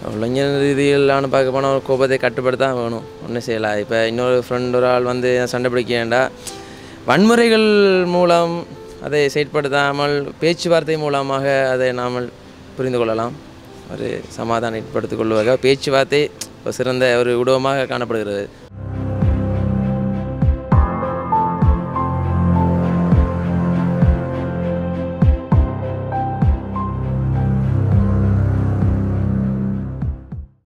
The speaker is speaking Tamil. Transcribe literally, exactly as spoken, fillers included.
இளைஞர் ரீதியிலான பார்க்க போனால் ஒரு கோபத்தை கட்டுப்படுத்த தான் வேணும், ஒன்றும் செய்யலாம். இப்போ இன்னொரு ஃப்ரெண்ட் ஒரு ஆள் வந்து சண்டை பிடிக்க வேண்டாம், வன்முறைகள் மூலம் அதை செயற்படுத்தாமல் பேச்சுவார்த்தை மூலமாக அதை நாம் புரிந்து கொள்ளலாம். ஒரு சமாதானம் ஏற்படுத்திக் கொள்வதாக பேச்சுவார்த்தை ஒரு சிறந்த ஒரு உடவமாக காணப்படுகிறது.